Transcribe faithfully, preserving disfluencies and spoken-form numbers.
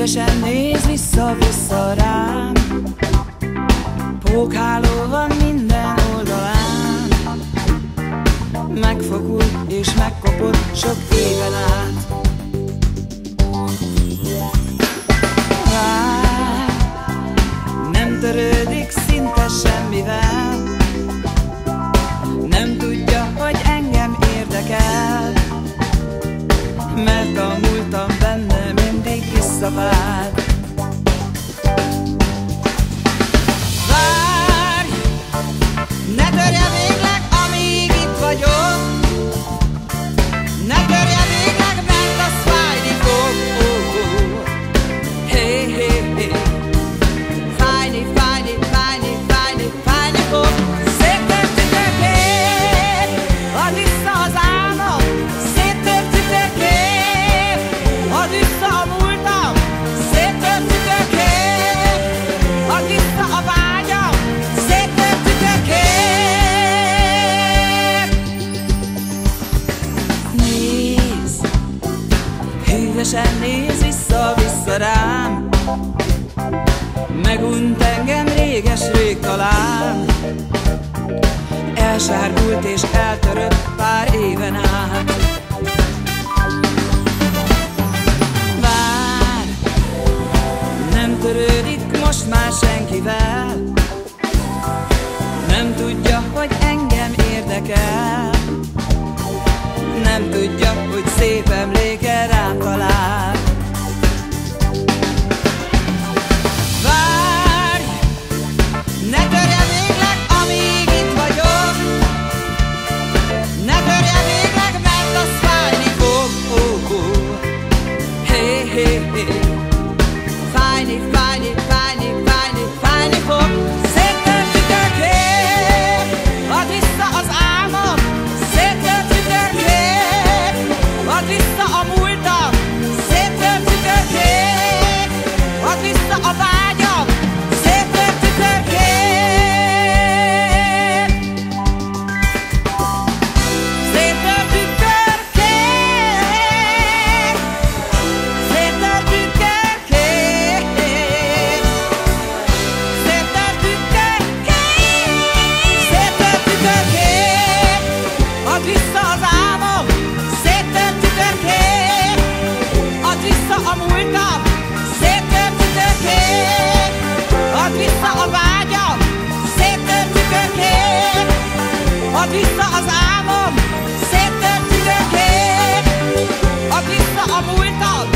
Hűvösen néz vissza-vissza rám, pókháló van minden oldalán. Megfogult és megkopott sok éven át. Vár, nem törődik szinte semmivel, nem tudja, hogy engem érdekel, mert a múltam benne mindig visszavág. Várj, ne törje végleg, amíg itt vagyok, ne törje végleg, mert az fájni fog. Oh, oh. Hey, hey, hey. Fájni, fájni, fájni, fájni, fájni fog. Széttört tüdőkép, ad vissza az álmom. Széttört tüdőkép, ad vissza a múltam. Széttört tüdőkép, ad vissza a vágyam. Széttört tüdőkép. Nézd, hűvösen néz vissza-vissza rám, megunt engem réges-rég talán, elsárgult és eltörött pár éven át. Vár, nem törődik most már senkivel, nem tudja, hogy engem érdekel, nem tudja, hogy szép emléke rám talál. Fájni, fájni, fájni, fájni, fájni fog. Széttört tüdőkép, add vissza az álmom. Széttört tüdőkép, add vissza a múltam. Széttört tüdőkép, add vissza a vágyam. Széttört tüdőkép, széttört tüdőkép, széttört add vissza az álmom, széttört tüdőkép, add vissza a múltam, széttört tüdőkép, add vissza a vágyam, széttört tüdőkép, add vissza az álmom, széttört tüdőkép, add vissza a múltam.